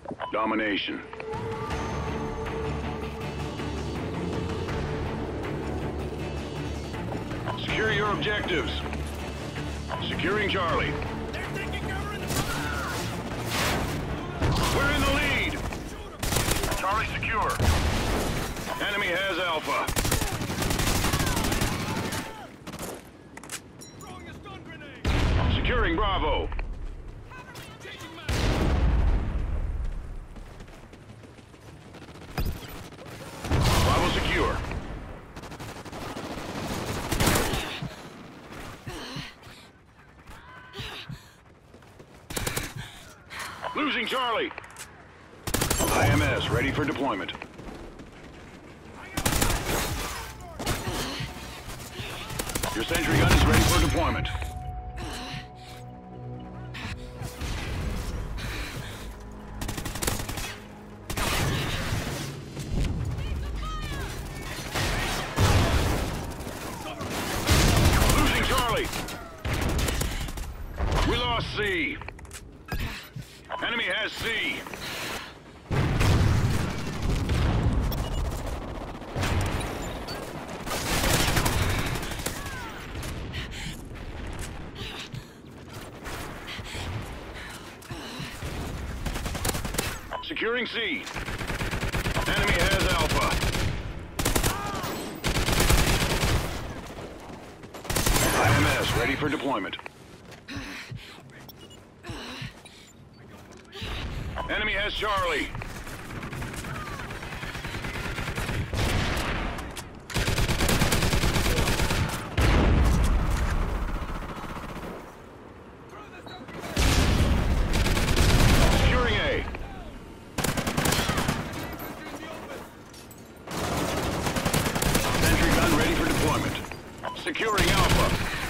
Domination. Secure your objectives. Securing Charlie. They're taking cover in the front. We're in the lead. Charlie secure. Enemy has Alpha. Throwing a stun grenade. Securing Bravo. Changing mag. Bravo secure. Losing Charlie. IMS ready for deployment. Your sentry gun is ready for deployment. Losing Charlie. We lost C. Enemy has C. Securing C. Enemy has Alpha. IMS ready for deployment. Enemy has Charlie. Securing A. Sentry gun ready for deployment. Securing Alpha.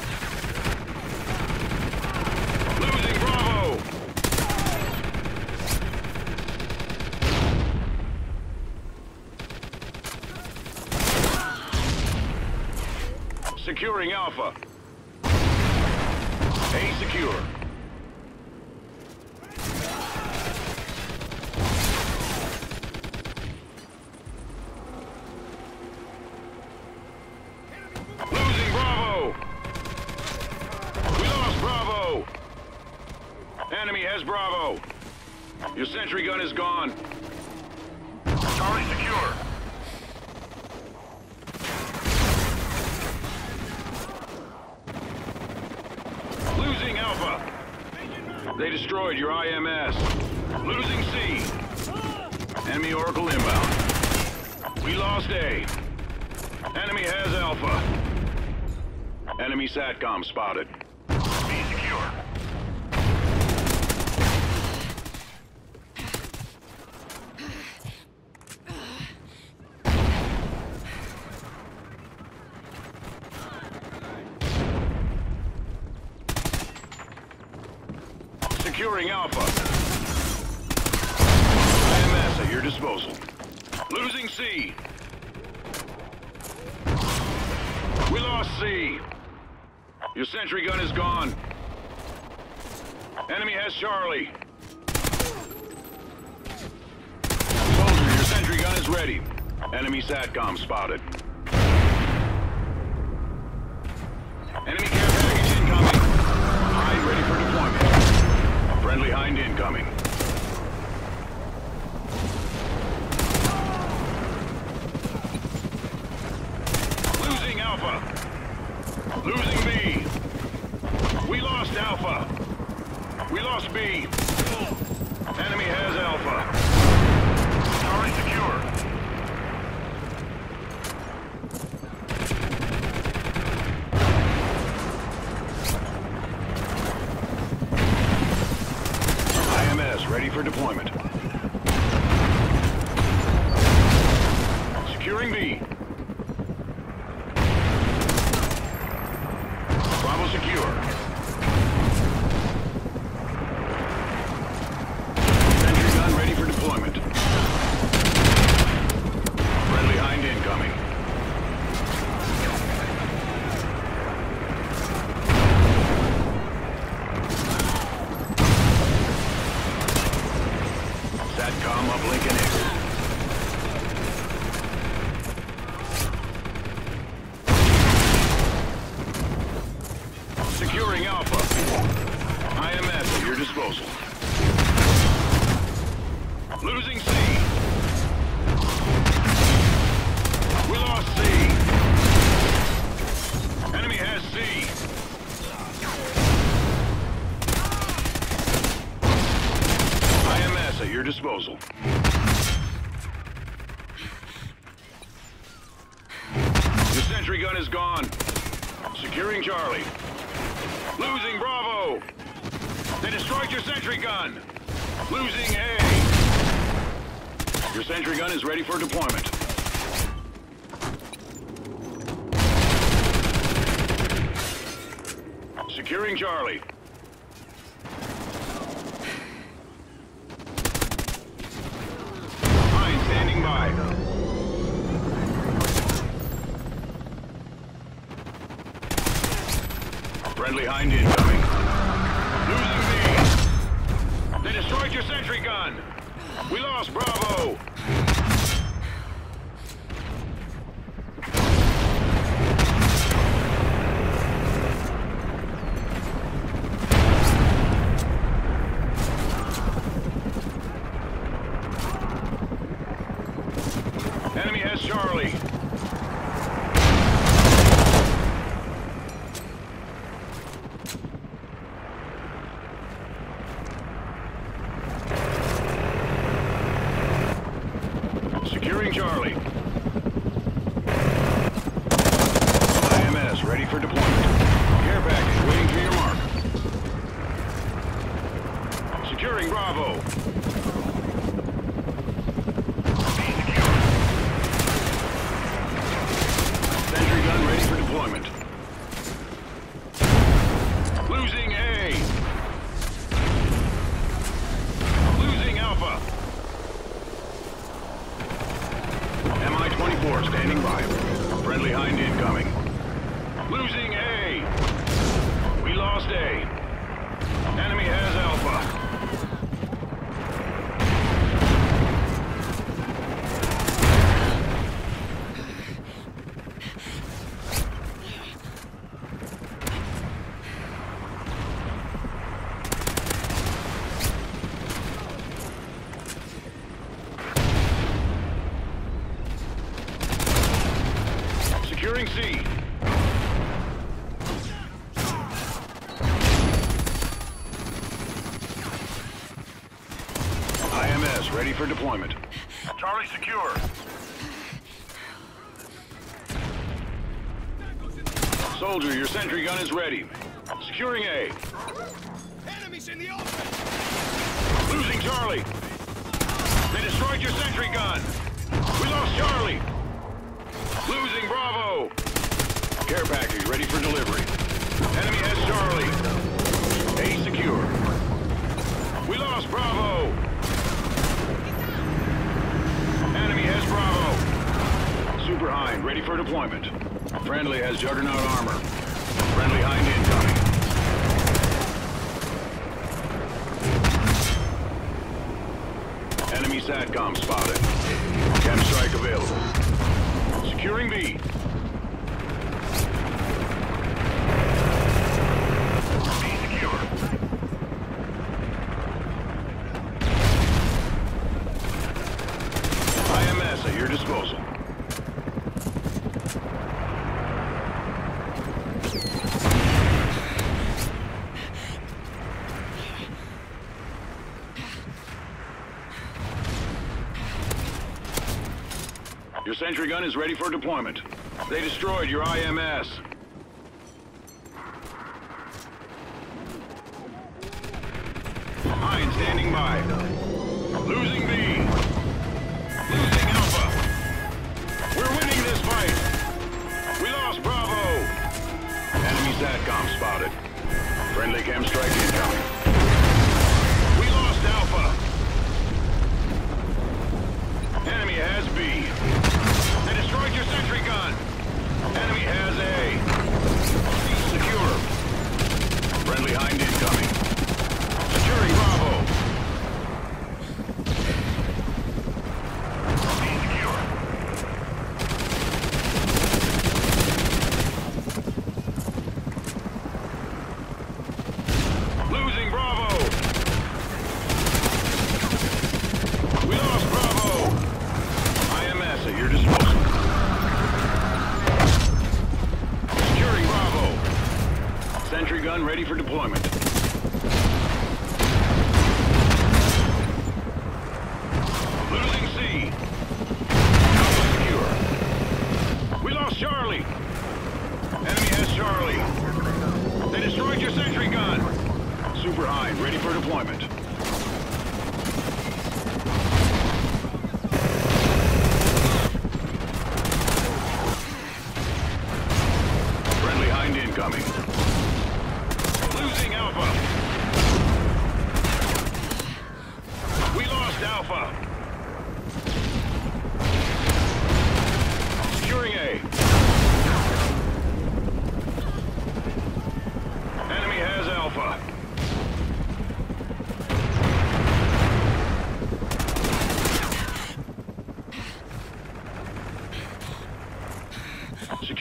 Losing Bravo. Securing Alpha. A secure. Losing Bravo. We lost Bravo. Enemy has Bravo. Your sentry gun is gone. Charlie secure. Losing Alpha. They destroyed your IMS. Losing C. Enemy Oracle inbound. We lost A. Enemy has Alpha. Enemy SATCOM spotted. B secure. Securing Alpha. IMS at your disposal. Losing C. We lost C. Your sentry gun is gone. Enemy has Charlie. Soldier, your sentry gun is ready. Enemy SATCOM spotted. Enemy care package incoming. Hind ready for deployment. Friendly Hind incoming. Losing Alpha. Losing B. We lost Alpha. We lost B. Enemy has Alpha. Charlie secure. IMS ready for deployment. Securing B. Bravo secure. Sentry gun ready for deployment. Friendly Hind incoming. SATCOM uplink enabled. Securing Alpha. IMS at your disposal. Losing C. We lost C. Enemy has C. IMS at your disposal. The sentry gun is gone. Securing Charlie. Losing Bravo. They destroyed your sentry gun. Losing A. Your sentry gun is ready for deployment. Securing Charlie. Mine standing by. Friendly Hind incoming. Losing B. They destroyed your sentry gun. We lost Bravo. Enemy has Charlie. Securing Charlie. IMS ready for deployment. Care package waiting for your mark. Securing Bravo. Sentry gun ready for deployment. Losing A. Losing Alpha. MI-24 standing by. Friendly Hind incoming. Losing A. We lost A. Enemy has Alpha. Securing C. IMS ready for deployment. Charlie secure. Soldier, your sentry gun is ready. Securing A. Enemies in the open! Losing Charlie. They destroyed your sentry gun. We lost Charlie. Losing Bravo. Care package ready for delivery. Enemy has Charlie. A secure. We lost Bravo. Enemy has Bravo. Super Hind ready for deployment. Friendly has Juggernaut armor. Friendly Hind incoming. Enemy SATCOM spotted. Chem strike available. Securing B. B secure. IMS at your disposal. Your sentry gun is ready for deployment. They destroyed your IMS. Hind standing by. Losing B. Losing Alpha. We're winning this fight. We lost Bravo. Enemy SATCOM spotted. Friendly chem strike incoming. We lost Alpha. Enemy has B. They destroyed your sentry gun. Enemy has A.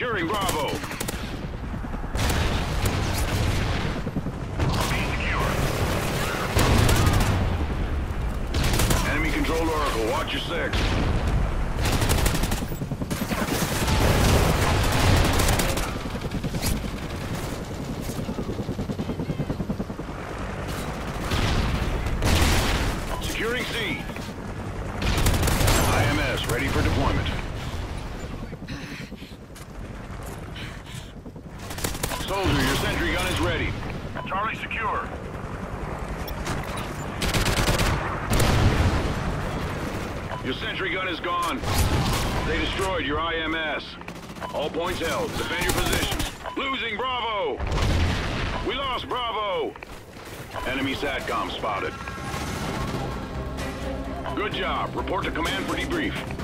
Securing Bravo. B secure. Enemy controlled Oracle. Watch your 6. Securing C. IMS ready for deployment. Soldier, your sentry gun is ready. Charlie secure. Your sentry gun is gone. They destroyed your IMS. All points held. Defend your positions. Losing Bravo! We lost Bravo! Enemy SATCOM spotted. Good job. Report to command for debrief.